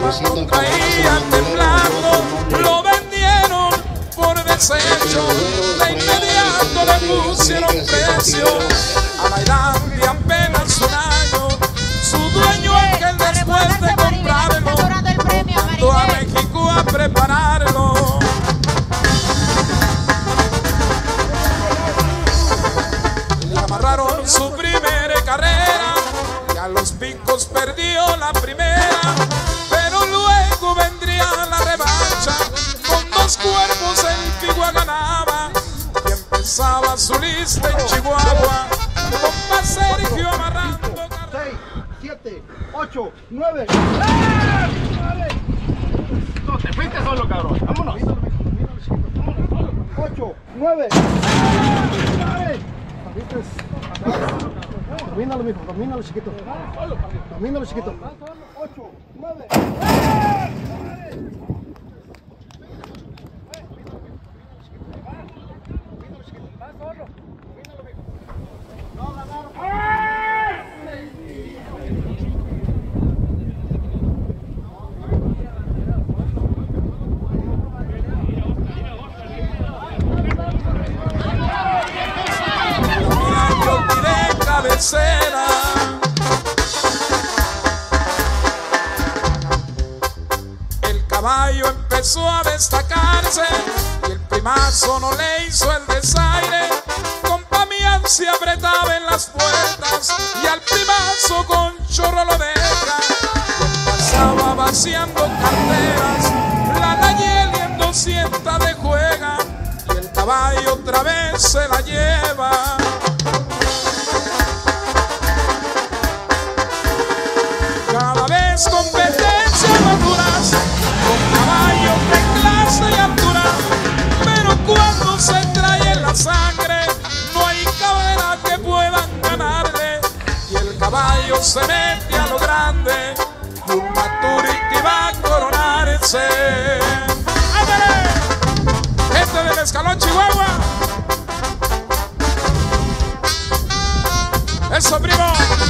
lo traían temblando, lo vendieron por desecho, de inmediato le pusieron precio. A bailar apenas un año, su dueño aquel después de comprarlo, mandó a México a prepararlo. Le amarraron su primera carrera y a los picos perdió la primera, pero luego vendría la revancha. Con 2 cuerpos el Pigua ganaba y empezaba su lista en Chihuahua. Compa Sergio amarrando 6, 7, 8, 9. No, te fuiste solo, cabrón. Vámonos. 8, 9. Domínalo, mijo. Domínalo, chiquito. Domínalo, chiquito. 8, 9. cabecera. El caballo empezó a destacarse y el primazo no le hizo el desaire. Compa Mian se apretaba en las puertas y al primazo con chorro lo deja. Pasaba vaciando carteras, la Nayeli en 200 de juega y el caballo otra vez se la lleva. Cada vez competencia maduras, con caballos de clase y altura, pero cuando se trae la sangre, no hay cabera que puedan ganarle, y el caballo se mete a lo grande, y un Maturity va a coronarse. ¡Ándale! Gente del Escalón, Chihuahua. ¡Eso, primo!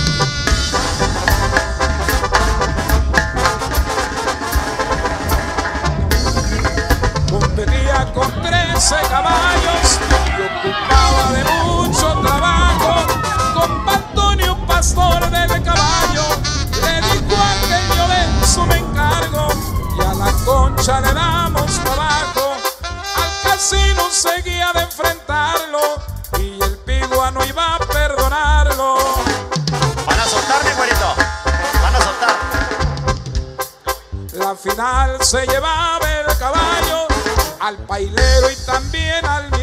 Competía con 13 caballos y ocupaba de mucho trabajo. Con Antonio Pastor del Caballo le dijo a aquello de eso me encargo, y a la Concha le damos trabajo. Al casino seguía de enfrentarlo y el Pigua no iba a perdonarlo. Van a soltarme, güerito. Van a soltar. La final se llevaba el caballo al pailero y también al